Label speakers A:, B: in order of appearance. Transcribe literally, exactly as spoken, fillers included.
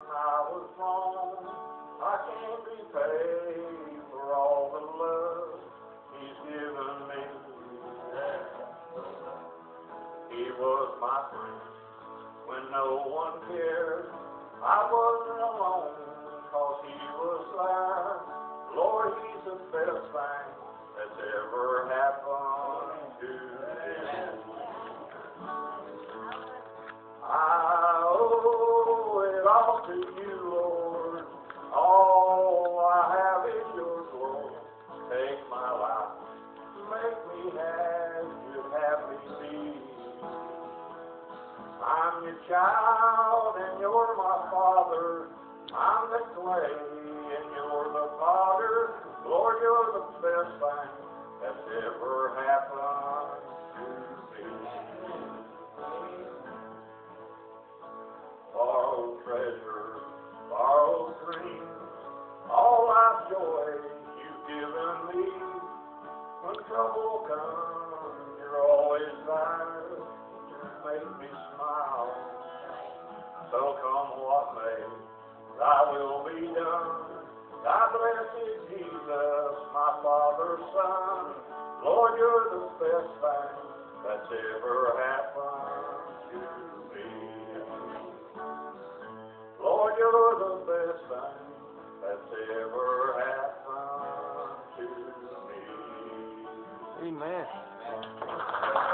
A: I was wrong. I can't repay for all the love he's given me. He was my friend when no one cared. I wasn't alone, cause he was there. Lord, he's the best thing that's ever happened to me. I owe it all to you, Lord. All I have is yours, Lord. Take my life, make me as you'd have me be. I'm your child and you're my father. I'm the clay and you're the potter. Lord, you're the best thing that's ever happened to me. Borrowed treasure, borrowed dreams, all life's joy you've given me. When trouble comes, you're always there to make me smile. So come what may, thy will be done. Thy blessed Jesus, my Father's Son. Lord, you're the best thing that's ever happened to me. Lord, you're the best thing that's ever happened to me.
B: Amen.